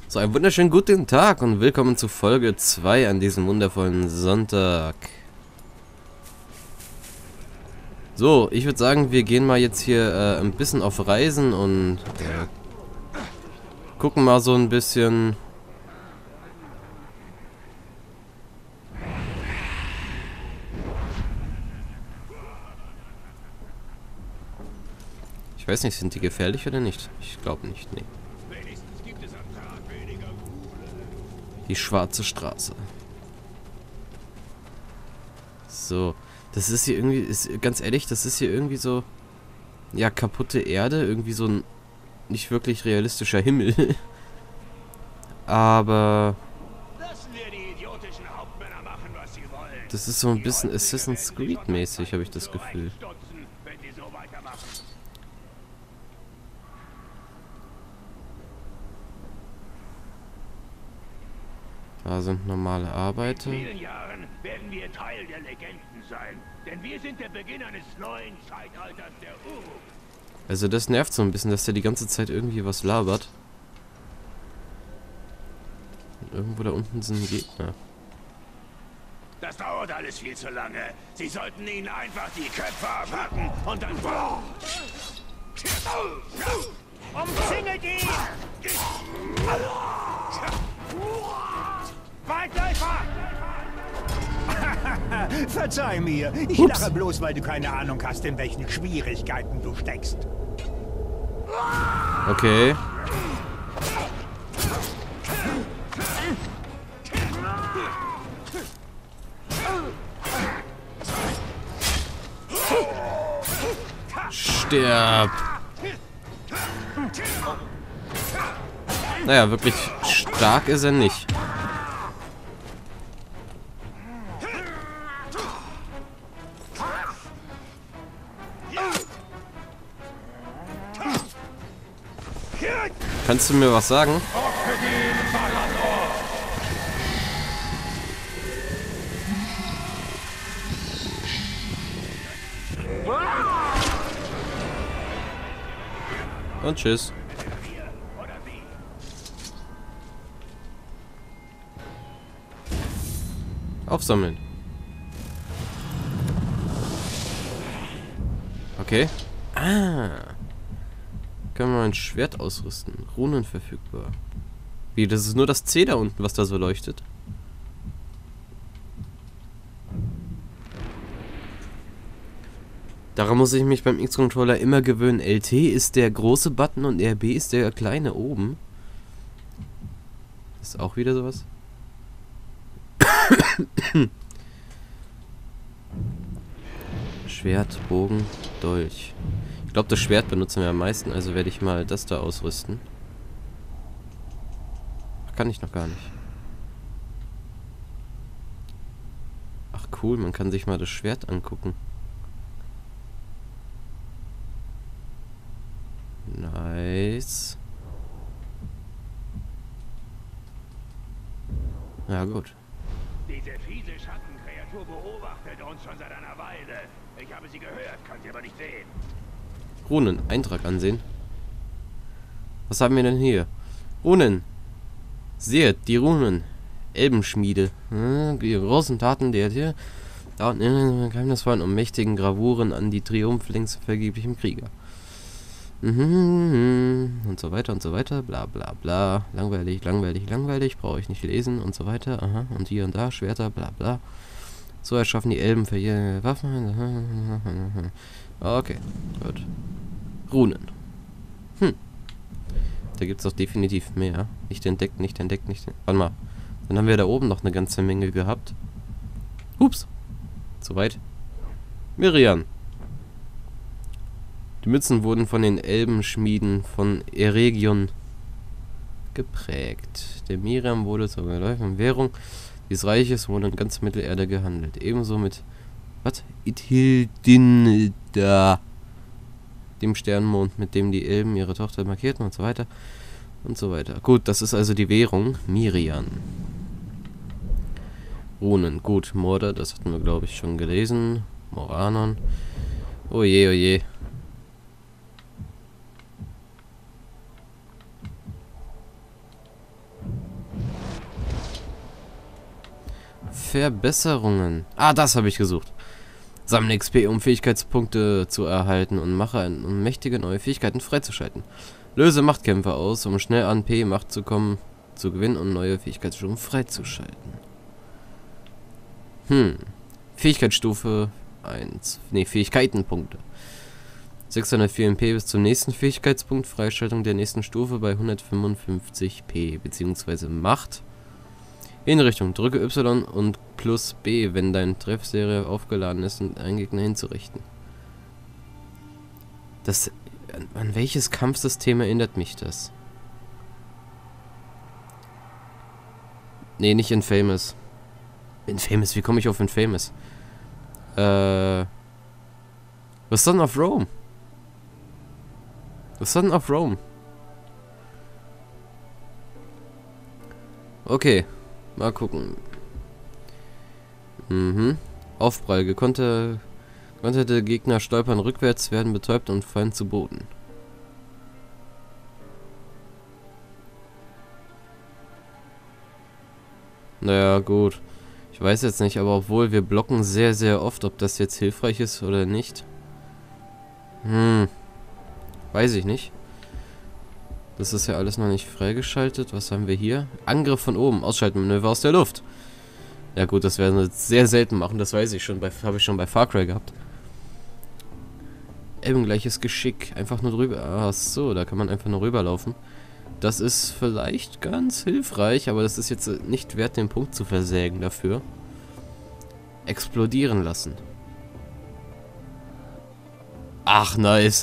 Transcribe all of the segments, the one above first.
So, einen wunderschönen guten Tag und willkommen zu Folge 2 an diesem wundervollen Sonntag. So, ich würde sagen, wir gehen mal jetzt hier ein bisschen auf Reisen und gucken mal so ein bisschen. Ich weiß nicht, sind die gefährlich oder nicht? Ich glaube nicht, nee. Die schwarze Straße. So, das ist hier irgendwie, ganz ehrlich, das ist hier irgendwie so, ja, kaputte Erde, irgendwie so ein nicht wirklich realistischer Himmel. Aber das ist so ein bisschen Assassin's Creed mäßig, habe ich das Gefühl. Da sind normale Arbeiter. In vielen Jahren werden wir Teil der Legenden sein, denn wir sind der Beginn eines neuen Zeitalters der Uruk. Also das nervt so ein bisschen, dass der die ganze Zeit irgendwie was labert. Und irgendwo da unten sind Gegner. Das dauert alles viel zu lange. Sie sollten ihnen einfach die Köpfe abhacken und dann... Umzingelt ihn! Weitläufer! Verzeih mir, ich Ups. lache bloß, weil du keine Ahnung hast, in welchen Schwierigkeiten du steckst. Okay. Sterb. Naja, wirklich stark ist er nicht. Kannst du mir was sagen? Und tschüss. Aufsammeln. Okay. Ah. Können wir ein Schwert ausrüsten. Runen verfügbar. Wie, das ist nur das C da unten, was da so leuchtet. Daran muss ich mich beim X-Controller immer gewöhnen. LT ist der große Button und RB ist der kleine oben. Ist auch wieder sowas. Schwert, Bogen, Dolch. Ich glaube, das Schwert benutzen wir am meisten, also werde ich mal das da ausrüsten. Ach, kann ich noch gar nicht. Ach cool, man kann sich mal das Schwert angucken. Nice. Ja gut. Diese fiese Schattenkreatur beobachtet uns schon seit einer Weile. Ich habe sie gehört, kann sie aber nicht sehen. Runen, Eintrag ansehen. Was haben wir denn hier? Runen. Seht, die Runen. Elbenschmiede. Die großen Taten der hier. Da unten in den geheimnisvollen und mächtigen Gravuren an die Triumph längst vergeblichem Krieger. Und so weiter und so weiter. Bla bla bla. Langweilig, langweilig, langweilig. Brauche ich nicht lesen und so weiter. Aha. Und hier und da Schwerter, bla bla. So erschaffen die Elben für ihre Waffen. Okay, gut. Runen. Da gibt es doch definitiv mehr. Nicht entdeckt, nicht entdeckt, nicht entdeckt. Warte mal. Dann haben wir da oben noch eine ganze Menge gehabt. Ups. Soweit. Miriam. Die Mützen wurden von den Elbenschmieden von Eregion geprägt. Der Miriam wurde zur geläufigen Währung dieses Reiches wurde in ganz Mittelerde gehandelt. Ebenso mit was? Ithildinda, dem Sternmond, mit dem die Elben ihre Tochter markierten und so weiter. Und so weiter. Gut, das ist also die Währung. Miriam. Runen. Gut, Morde, das hatten wir, glaube ich, schon gelesen. Moranon. Oje, oje. Verbesserungen. Ah, das habe ich gesucht. Sammle XP, um Fähigkeitspunkte zu erhalten und mache um mächtige neue Fähigkeiten freizuschalten. Löse Machtkämpfe aus, um schnell an P-Macht zu kommen, zu gewinnen und neue Fähigkeitsstufen freizuschalten. Fähigkeitsstufe 1. Ne, Fähigkeitenpunkte. 604 MP bis zum nächsten Fähigkeitspunkt. Freischaltung der nächsten Stufe bei 155 P bzw. Macht. Hinrichtung. Drücke Y und plus B, wenn deine Treffserie aufgeladen ist, und einen Gegner hinzurichten. Das... An welches Kampfsystem erinnert mich das? Nee, nicht Infamous. Infamous, wie komme ich auf Infamous? The Son of Rome. The Son of Rome. Okay, mal gucken. Aufprall. Gekonnte Gegner stolpern rückwärts, werden betäubt und fallen zu Boden. Naja, gut. Ich weiß jetzt nicht, aber obwohl wir blocken sehr, sehr oft, ob das jetzt hilfreich ist oder nicht. Weiß ich nicht. Das ist ja alles noch nicht freigeschaltet. Was haben wir hier? Angriff von oben. Ausschalten Manöver aus der Luft. Ja gut, das werden wir jetzt sehr selten machen. Das weiß ich schon. Habe ich schon bei Far Cry gehabt. Eben gleiches Geschick. Einfach nur drüber. Ach so, da kann man einfach nur rüberlaufen. Das ist vielleicht ganz hilfreich, aber das ist jetzt nicht wert, den Punkt zu versägen dafür. Explodieren lassen. Ach, nice.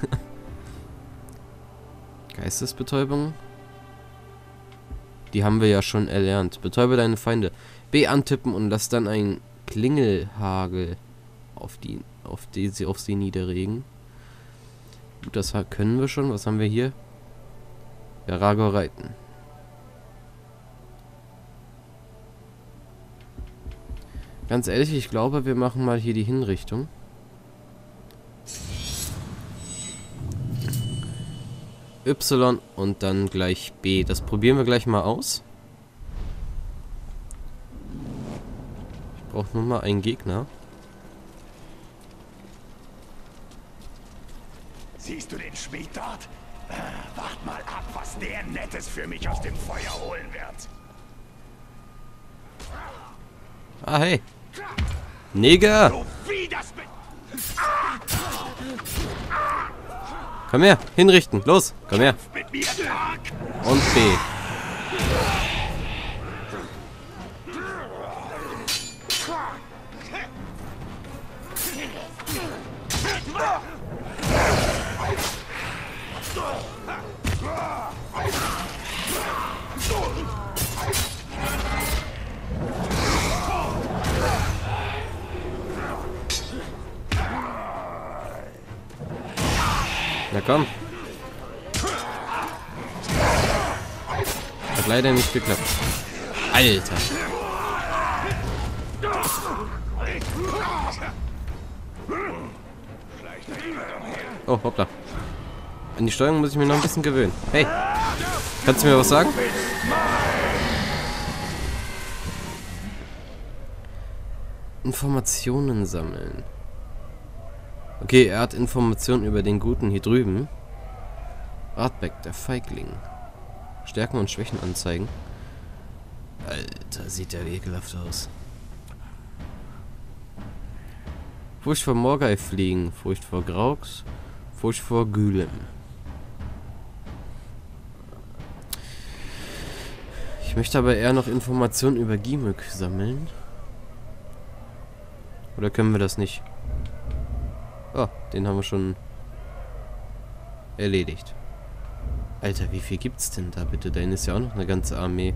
Geistesbetäubung. Die haben wir ja schon erlernt. Betäube deine Feinde. B antippen und lass dann ein Klingelhagel auf sie niederregen. Gut, das können wir schon. Was haben wir hier? Garago reiten. Ganz ehrlich, ich glaube, wir machen mal hier die Hinrichtung. Y und dann gleich B. Das probieren wir gleich mal aus. Ich brauche nur mal einen Gegner. Siehst du den Schmied dort? Wart mal ab, was der Nettes für mich aus dem Feuer holen wird. Ah, hey. Neger! So wie das mit... Komm her, hinrichten. Los, komm her. mit mir, Tag! Und B. Na komm. Hat leider nicht geklappt. Alter. Oh, hoppla. An die Steuerung muss ich mir noch ein bisschen gewöhnen. Hey, kannst du mir was sagen? Informationen sammeln. Okay, er hat Informationen über den Guten hier drüben. Artback, der Feigling. Stärken und Schwächen anzeigen. Alter, sieht der ekelhaft aus. Furcht vor Morgai fliegen, Furcht vor Graux, Furcht vor Gülem. Ich möchte aber eher noch Informationen über Gimök sammeln. Oder können wir das nicht? Oh, den haben wir schon erledigt. Alter, wie viel gibt's denn da bitte? Da ist ja auch noch eine ganze Armee.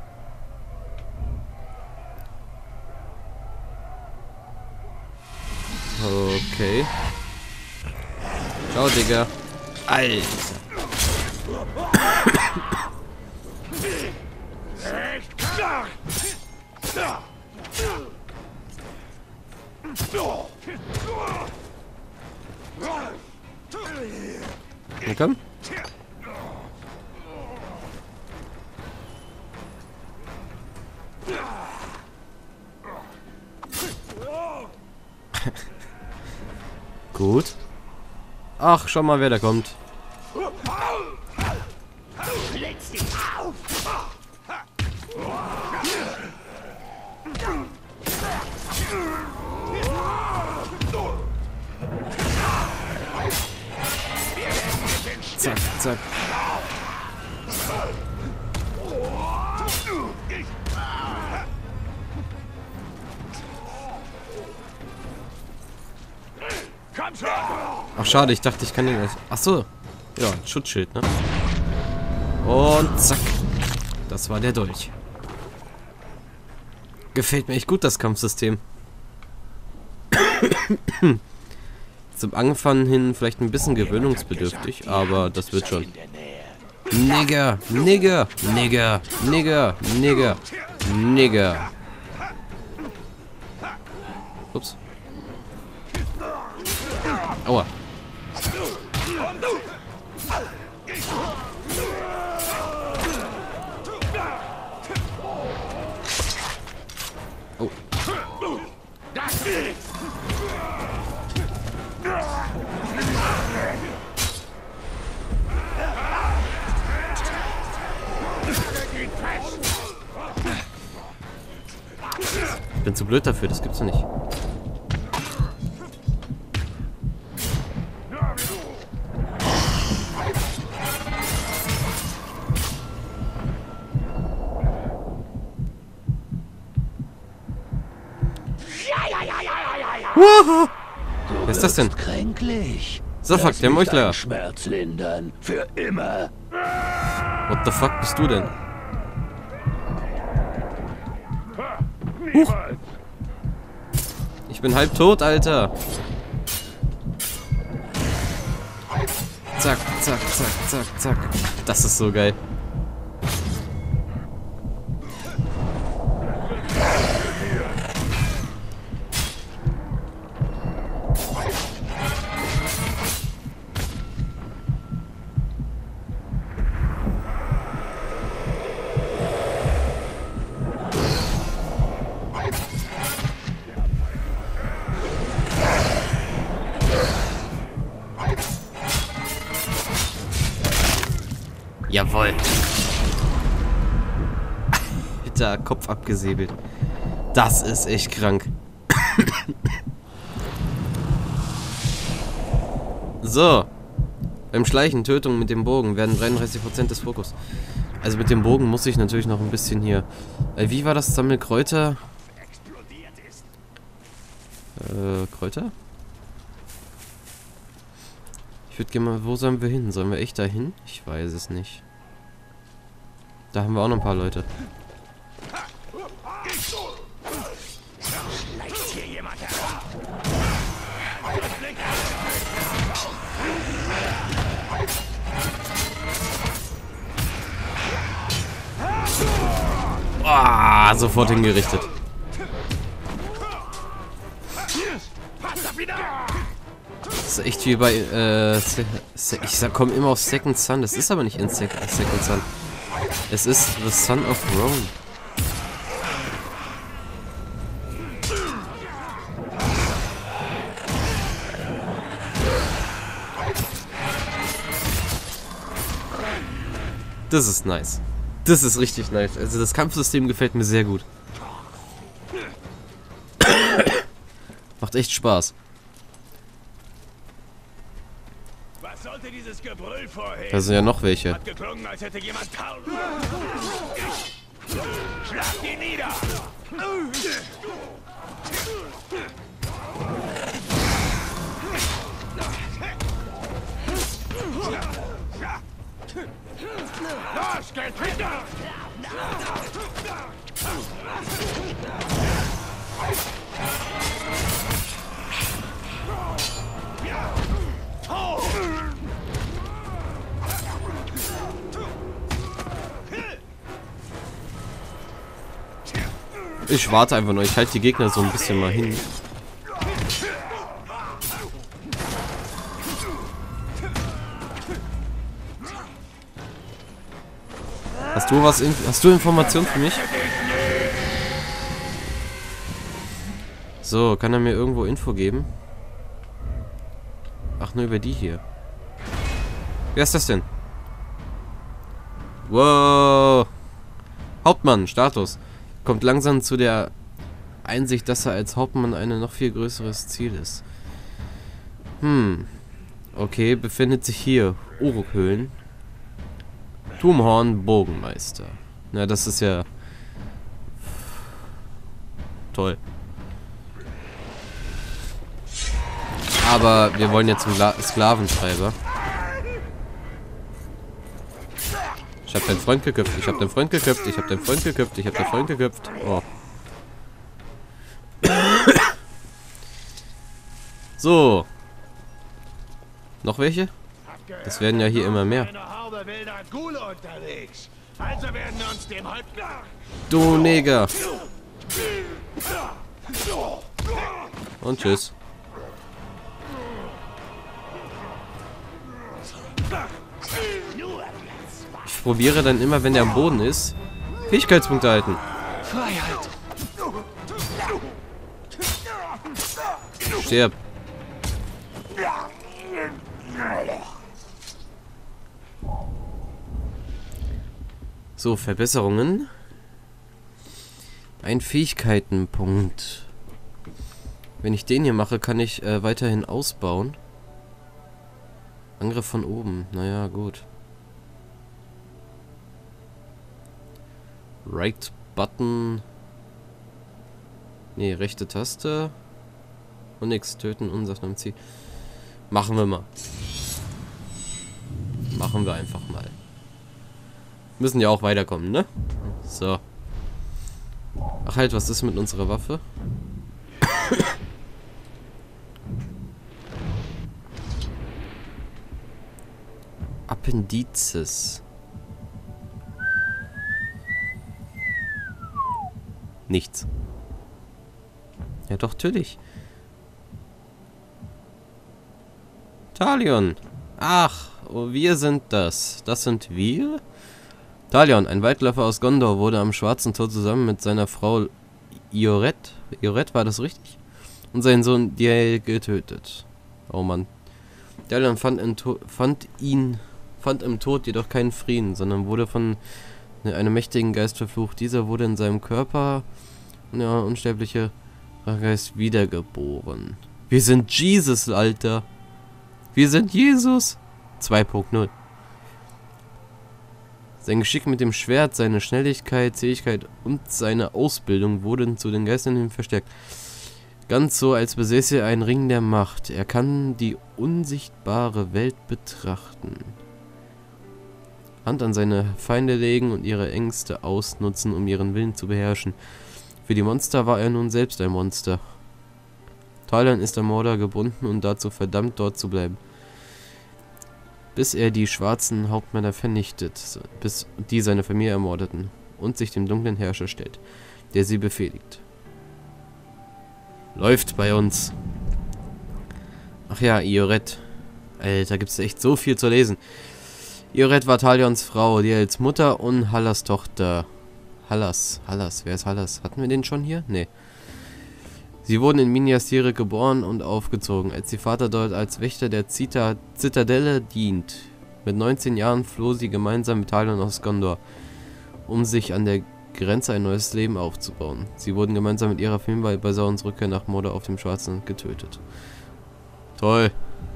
Okay. Ciao, Digga. Alter. Na komm. Gut. Ach, schau mal, wer da kommt. Zack, zack. Ach, schade, ich dachte, ich kann den... Ach so. Ja, Schutzschild, ne? Und zack. Das war der Dolch. Gefällt mir echt gut, das Kampfsystem. Zum Anfang hin vielleicht ein bisschen gewöhnungsbedürftig, aber das wird schon. Nigger, Nigger, Nigger, Nigger, Nigger, Nigger. Ups. Aua. Oh. Ich bin zu blöd dafür, das gibt's doch nicht. Wer ist das denn? Kränklich. So, fuck, der Meuchler. Schmerz lindern. Für immer. What the fuck bist du denn? Huch. Ich bin halb tot, Alter. Zack, zack, zack, zack, zack. Das ist so geil. Jawohl. Alter, Kopf abgesäbelt. Das ist echt krank. So. Beim Schleichen, Tötung mit dem Bogen werden 33% des Fokus. Also mit dem Bogen muss ich natürlich noch ein bisschen hier... wie war das? Sammel Kräuter? Kräuter? Ich würde gerne mal... Wo sollen wir hin? Sollen wir echt da hin? Ich weiß es nicht. Da haben wir auch noch ein paar Leute. Ah, sofort hingerichtet. Das ist echt wie bei, ich komme immer auf Second Son. Das ist aber nicht in Second Son. Es ist The Son of Rome. Das ist nice. Das ist richtig nice. Also das Kampfsystem gefällt mir sehr gut. Macht echt Spaß. Was sollte dieses Gebrüll vorher? Da sind ja noch welche. Hat geklungen, als hätte jemand Schlag ihn nieder! Los, geht hinter! Ich warte einfach nur. Ich halte die Gegner so ein bisschen mal hin. Hast du Informationen für mich? So, kann er mir irgendwo Info geben? nur über die hier. Wer ist das denn? Wow. Hauptmann, Status. Kommt langsam zu der Einsicht, dass er als Hauptmann ein noch viel größeres Ziel ist. Okay, befindet sich hier. Urukhöhlen. Tumhorn, Bogenmeister. Na, das ist ja... toll. Aber wir wollen jetzt zum Sklaventreiber. Ich hab deinen Freund geköpft, ich hab deinen Freund geköpft, ich hab deinen Freund geköpft, ich hab deinen Freund geköpft. Oh. So. Noch welche? Das werden ja hier immer mehr. Du Neger. Und tschüss. Ich probiere dann immer, wenn der am Boden ist, Fähigkeitspunkte halten. Freiheit. Stirb. So, Verbesserungen. Ein Fähigkeitenpunkt. Wenn ich den hier mache, kann ich weiterhin ausbauen. Angriff von oben. Naja, gut. Right Button. Ne, rechte Taste. Und nix. Töten, unsachtsam Ziel. Machen wir mal. Machen wir einfach mal. Müssen ja auch weiterkommen, ne? So. Ach halt, was ist mit unserer Waffe? Appendizes. Nichts. Ja doch, natürlich. Talion. Ach, oh, wir sind das. Das sind wir? Talion, ein Waldläufer aus Gondor, wurde am Schwarzen Tor zusammen mit seiner Frau Ioret, war das richtig? Und seinen Sohn Diel getötet. Oh Mann. Talion fand im Tod jedoch keinen Frieden, sondern wurde von einem mächtigen Geist verflucht. Dieser wurde in seinem Körper, ja, unsterbliche Geist, wiedergeboren. Wir sind Jesus, Alter. Wir sind Jesus. 2.0. Sein Geschick mit dem Schwert, seine Schnelligkeit, Zähigkeit und seine Ausbildung wurden zu den Geistern hin verstärkt. Ganz so, als besäße er einen Ring der Macht. Er kann die unsichtbare Welt betrachten. Hand an seine Feinde legen und ihre Ängste ausnutzen, um ihren Willen zu beherrschen. Für die Monster war er nun selbst ein Monster. Talion ist am Mordor gebunden und dazu verdammt, dort zu bleiben. Bis er die schwarzen Hauptmänner vernichtet, bis die seine Familie ermordeten und sich dem dunklen Herrscher stellt, der sie befehligt. Läuft bei uns. Ach ja, Ioret. Alter, gibt's echt so viel zu lesen. Ioret war Talions Frau, die als Mutter und Hallas Tochter. Hallas, wer ist Hallas? Hatten wir den schon hier? Nee. Sie wurden in Minas Tirith geboren und aufgezogen, als ihr Vater dort als Wächter der Zitadelle dient. Mit 19 Jahren floh sie gemeinsam mit Talion aus Gondor, um sich an der Grenze ein neues Leben aufzubauen. Sie wurden gemeinsam mit ihrer Familie bei Saurons Rückkehr nach Mordor auf dem Schwarzen Land getötet. Toll.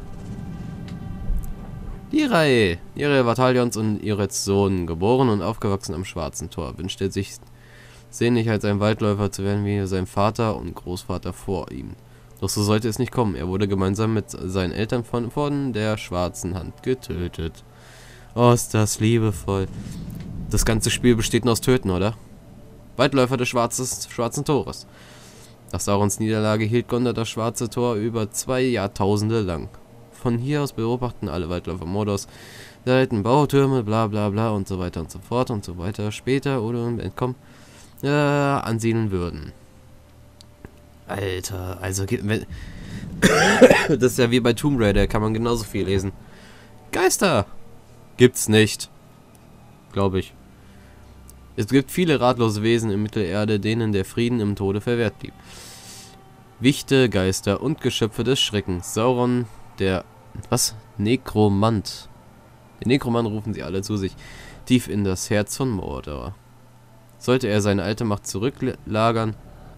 Nirae war Talions und Iorets Sohn, geboren und aufgewachsen am Schwarzen Tor. Wünschte sich sehnlich als ein Waldläufer zu werden wie sein Vater und Großvater vor ihm. Doch so sollte es nicht kommen. Er wurde gemeinsam mit seinen Eltern von der Schwarzen Hand getötet. Oh, ist das liebevoll. Das ganze Spiel besteht nur aus Töten, oder? Waldläufer des Schwarzen Tores. Nach Saurons Niederlage hielt Gondor das Schwarze Tor über 2 Jahrtausende lang. Von hier aus beobachten alle Waldläufer Mordors Seiten, Bautürme, bla bla bla und so weiter und so fort und so weiter später oder im Entkommen ansiedeln würden. Alter, also das ist ja wie bei Tomb Raider, kann man genauso viel lesen. Geister gibt's nicht, glaube ich. Es gibt viele ratlose Wesen in Mittelerde, denen der Frieden im Tode verwehrt blieb. Wichte, Geister und Geschöpfe des Schreckens. Sauron, der Was? Nekromant. Den Nekromant rufen sie alle zu sich. Tief in das Herz von Mordor. Sollte er seine alte Macht zurückerlangen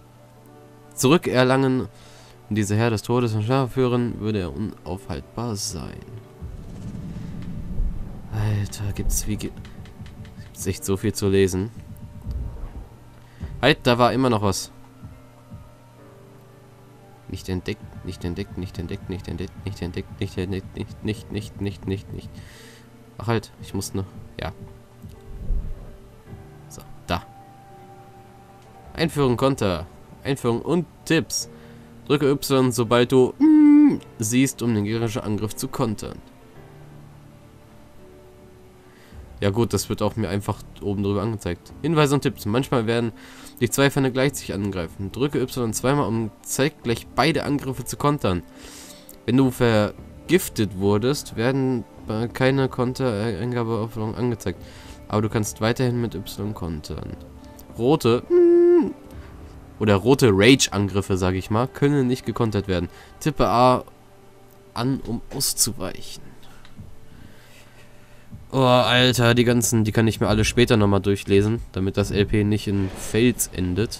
und diese Herr des Todes in Schlaf führen, würde er unaufhaltbar sein. Alter, gibt's echt so viel zu lesen. Halt, da war immer noch was. Nicht entdeckt, nicht entdeckt, nicht entdeckt, nicht entdeckt, nicht entdeckt, nicht entdeckt, nicht. Ach halt, ich muss noch. Ja. So, da. Einführung Konter. Einführung und Tipps. Drücke Y, sobald du siehst, um den gegnerischen Angriff zu kontern. Ja gut, das wird auch mir einfach oben drüber angezeigt. Hinweise und Tipps. Manchmal werden dich zwei Feinde gleichzeitig angreifen. Drücke Y zweimal, um zeitgleich beide Angriffe zu kontern. Wenn du vergiftet wurdest, werden keine Konter-Eingabeaufforderungen angezeigt. Aber du kannst weiterhin mit Y kontern. Rote oder rote Rage-Angriffe, sage ich mal, können nicht gekontert werden. Tippe A an, um auszuweichen. Oh, Alter, die kann ich mir alle später nochmal durchlesen, damit das LP nicht in Fails endet.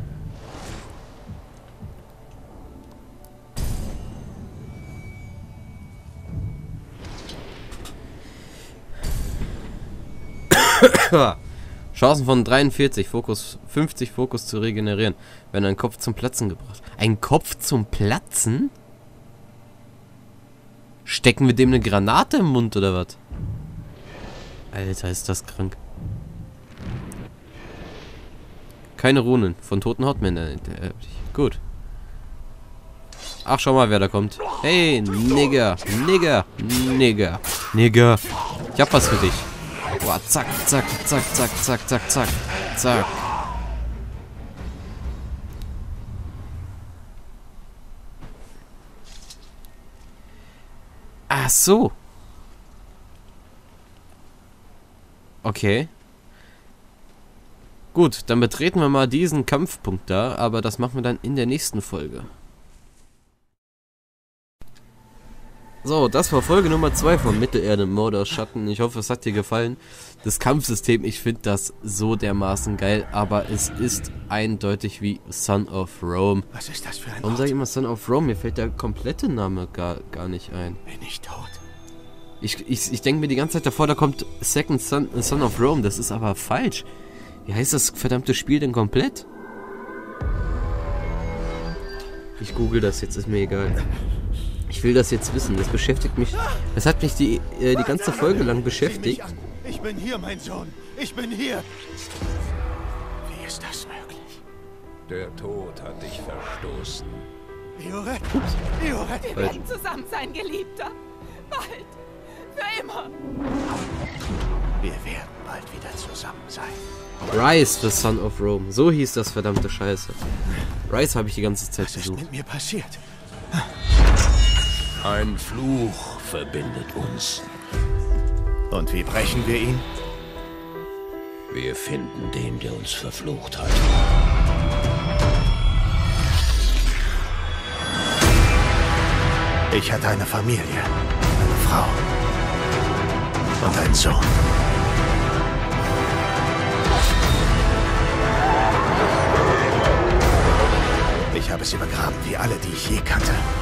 Chancen von 43, Fokus 50, Fokus zu regenerieren. Wenn ein Kopf zum Platzen gebracht. Ein Kopf zum Platzen? Stecken wir dem eine Granate im Mund oder was? Alter, ist das krank. Keine Runen. Von toten Hautmännern. Gut. Ach, schau mal, wer da kommt. Hey, Nigger. Nigger. Nigger. Nigger. Ich hab was für dich. Boah, zack, zack, zack, zack, zack, zack, zack, zack. Ach so. Okay. Gut, dann betreten wir mal diesen Kampfpunkt da, aber das machen wir dann in der nächsten Folge. So, das war Folge Nummer 2 von Mittelerde Mordor Schatten. Ich hoffe, es hat dir gefallen. Das Kampfsystem, ich finde das so dermaßen geil, aber es ist eindeutig wie Son of Rome. Was ist das für ein Warum sage ich immer Son of Rome? Mir fällt der komplette Name gar nicht ein. Bin ich tot? Ich denke mir die ganze Zeit davor, da kommt Second Son of Rome. Das ist aber falsch. Wie heißt das verdammte Spiel denn komplett? Ich google das jetzt, ist mir egal. Ich will das jetzt wissen, das beschäftigt mich. Das hat mich die ganze Folge lang beschäftigt. Ich bin hier, mein Sohn. Ich bin hier. Wie ist das möglich? Der Tod hat dich verstoßen. Eored? Eored? Wir werden zusammen sein, Geliebter. Bald. Für immer. Wir werden bald wieder zusammen sein. Rise, the Son of Rome. So hieß das verdammte Scheiße. Rise habe ich die ganze Zeit Was ist gesucht. mit mir passiert? Ein Fluch verbindet uns. Und wie brechen wir ihn? Wir finden den, der uns verflucht hat. Ich hatte eine Familie, eine Frau und einen Sohn. Ich habe sie begraben, wie alle, die ich je kannte.